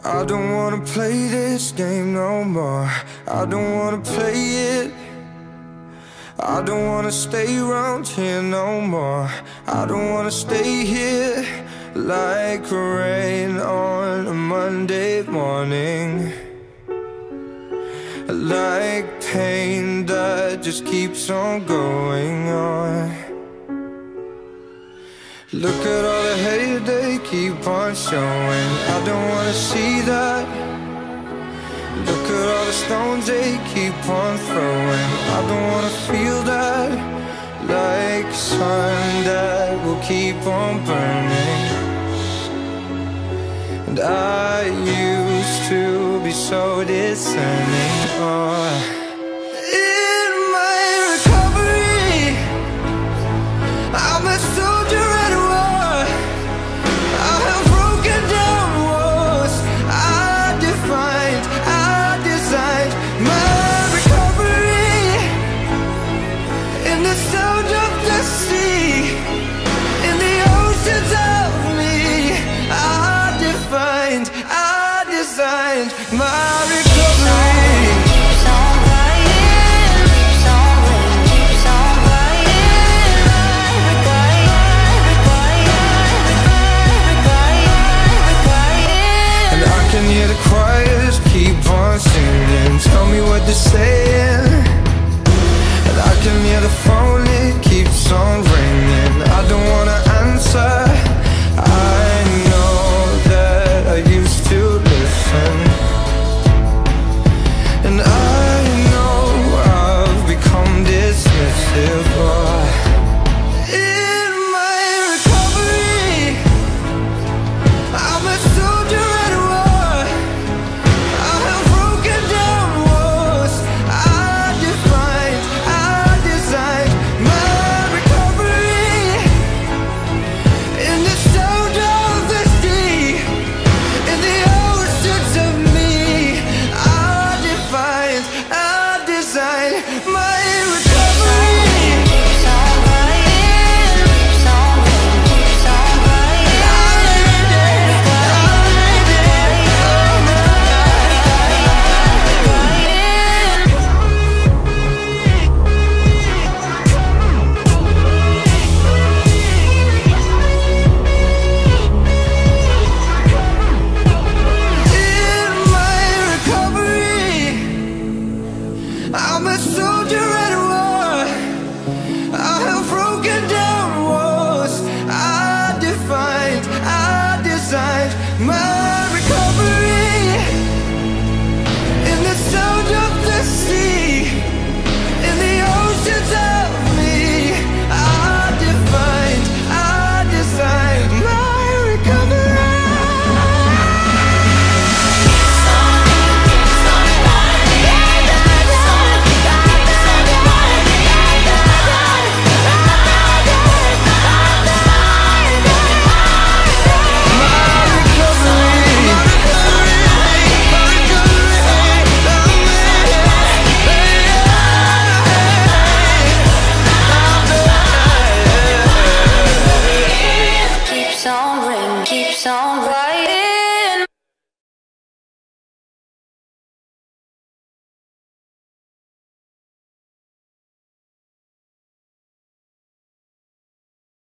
I don't wanna play this game no more. I don't wanna play it. I don't wanna stay around here no more. I don't wanna stay here like rain on a Monday morning, like pain that just keeps on going on. Look at all the hate they keep on showing. I don't wanna see that. Look at all the stones they keep on throwing. I don't wanna feel that, like sun that will keep on burning. And I used to be so discerning. In my recovery, I'm a soldier at war. I have broken down walls. I defined, I designed my recovery in the sound of the sea, in the oceans of me. I defined, I designed my recovery. Hear the choirs keep on singing, tell me what they're saying. And I can hear the phone, it keeps on ringing. I don't wanna answer. I know that I used to listen, and I know I've become dismissive. In my recovery, I'm a soldier at war. I'm a soldier at war. I have broken down walls. I defined, I designed my